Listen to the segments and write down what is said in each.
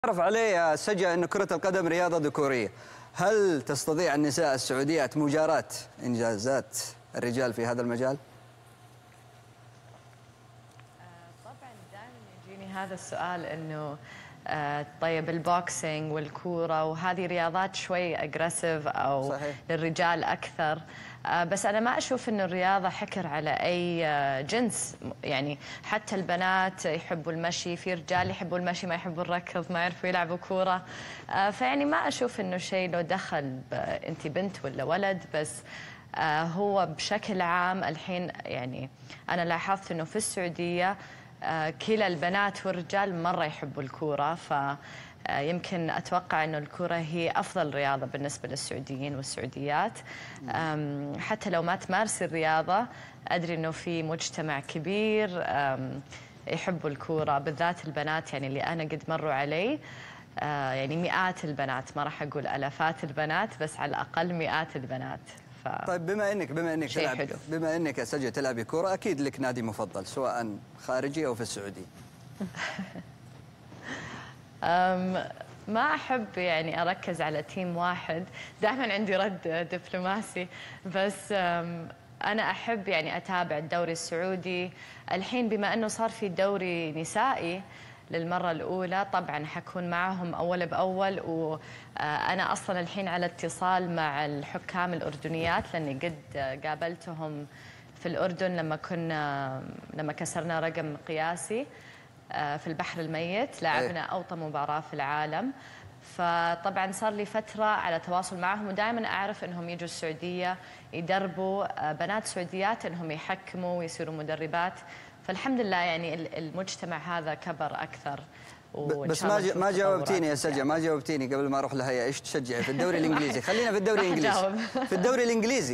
تعرف عليه يا سجى أن كرة القدم رياضة ذكورية. هل تستطيع النساء السعوديات مجاراة إنجازات الرجال في هذا المجال؟ طبعا دائما يجيني هذا السؤال انه طيب البوكسينج والكورة وهذه رياضات شوي اجريسيف او صحيح. للرجال اكثر. بس انا ما اشوف انه الرياضة حكر على اي جنس، يعني حتى البنات يحبوا المشي، في رجال يحبوا المشي ما يحبوا الركض، ما يعرفوا يلعبوا كورة. فيعني ما اشوف انه شيء له دخل انت بنت ولا ولد. بس هو بشكل عام الحين يعني انا لاحظت انه في السعودية كلا البنات والرجال مرة يحبوا الكورة، فيمكن أتوقع أنه الكورة هي أفضل رياضة بالنسبة للسعوديين والسعوديات. حتى لو ما تمارس الرياضة أدري أنه في مجتمع كبير يحبوا الكورة، بالذات البنات يعني اللي أنا قد مروا علي. يعني مئات البنات، ما راح أقول ألفات البنات، بس على الأقل مئات البنات. طيب بما انك يا سجى تلعبي كوره، اكيد لك نادي مفضل سواء خارجي او في السعوديه. ما احب يعني اركز على تيم واحد، دائما عندي رد دبلوماسي. بس انا احب يعني اتابع الدوري السعودي. الحين بما انه صار في دوري نسائي للمرة الأولى، طبعا حكون معهم أول بأول. وأنا أصلا الحين على اتصال مع الحكام الأردنيات، لأني قد قابلتهم في الأردن لما كسرنا رقم قياسي في البحر الميت، لعبنا أوطى مباراة في العالم. فطبعا صار لي فترة على تواصل معهم، ودائما أعرف أنهم يجوا السعودية يدربوا بنات سعوديات أنهم يحكموا ويصيروا مدربات. فالحمد لله يعني المجتمع هذا كبر أكثر. بس ما جاوبتيني يا سجى، ما جاوبتيني قبل ما أروح لهيا. إيش تشجعي في الدوري الإنجليزي؟ خلينا في الدوري الإنجليزي. في الدوري الإنجليزي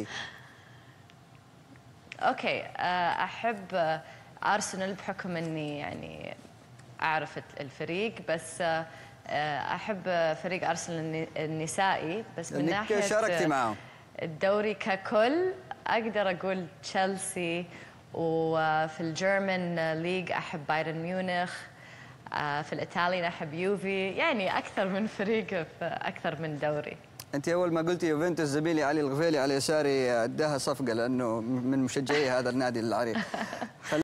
أوكي، أحب أرسنال بحكم أني يعني أعرف الفريق. بس أحب فريق أرسنال النسائي. بس من ناحية شاركتي معهم الدوري ككل أقدر أقول تشيلسي، وفي الجيرمان ليج أحب بايرن ميونخ، في الإيطاليين أحب يوفي، يعني أكثر من فريق في أكثر من دوري. أنت أول ما قلتي يوفنتوس زميلي علي الغفيلي على يساري أداها صفقة، لأنه من مشجعي هذا النادي العريق.